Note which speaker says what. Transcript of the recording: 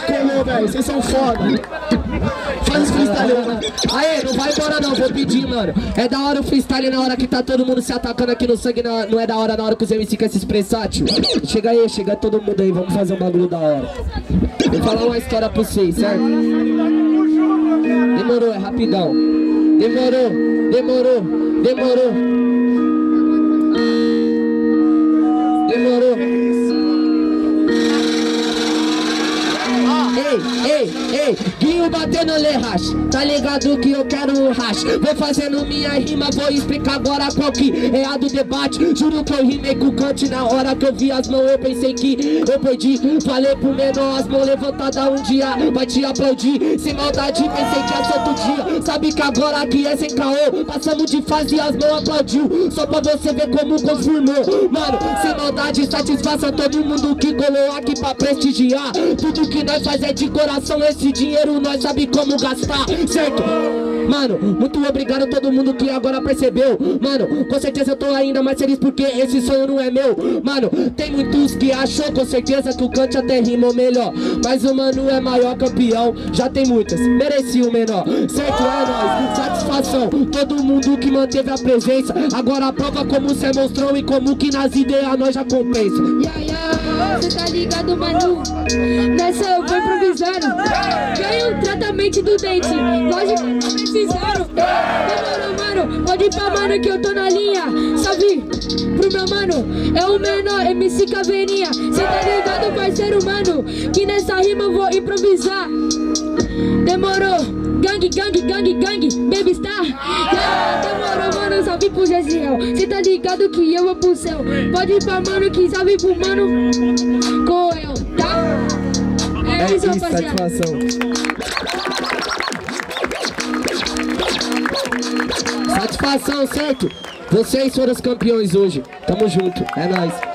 Speaker 1: colou, velho. Vocês são foda. Faz os freestyle, mano.
Speaker 2: Aê, não vai embora não, vou pedir, mano. É da hora o freestyle na hora que tá todo mundo se atacando aqui no sangue, não é da hora na hora que os MC querem se expressar, tio. Chega aí, chega todo mundo aí, vamos fazer um bagulho da hora. Vou falar uma história pra vocês, certo? Demorou, é rapidão. Demorou. Ei, Guinho batendo lerras, tá ligado que eu quero um rash. Vou fazendo minha rima, vou explicar agora qual que é a do debate. Juro que eu rimei com o Kant, na hora que eu vi as mãos eu pensei que eu perdi. Falei pro menor, as mãos levantadas um dia vai te aplaudir. Sem maldade pensei que ia ser outro dia. Sabe que agora aqui é sem caô. Passamos de fase e as mãos aplaudiu. Só pra você ver como confirmou. Mano, sem maldade, satisfação todo mundo que colou aqui pra prestigiar. Tudo que nós faz é de coração, esse dinheiro nós sabe como gastar, certo? Mano, muito obrigado a todo mundo que agora percebeu. Mano, com certeza eu tô ainda mais feliz porque esse sonho não é meu. Mano, tem muitos que achou com certeza que o Kant até rimou melhor. Mas o mano é maior campeão, já tem muitas, merecia o menor. Certo, é nóis, satisfação todo mundo que manteve a presença. Agora prova como cê mostrou e como que nas ideias nós já compensa.
Speaker 3: Cê tá ligado, mano? Nessa eu vou improvisando. Ganhei um tratamento do dente, lógico que tá precisando. Demorou, mano, pode ir pra mano que eu tô na linha. Salve pro meu mano, é o menor MC Caveirinha. Cê tá ligado, parceiro, mano, que nessa rima eu vou improvisar. Demorou. Gang, baby star. Demorou, mano, salve pro Gesiel. Cê tá ligado que eu vou pro céu. Pode ir pra mano, que salve pro mano Coel, tá? É isso, rapaziada.
Speaker 2: Satisfação, certo? Vocês foram os campeões hoje. Tamo junto, é nóis.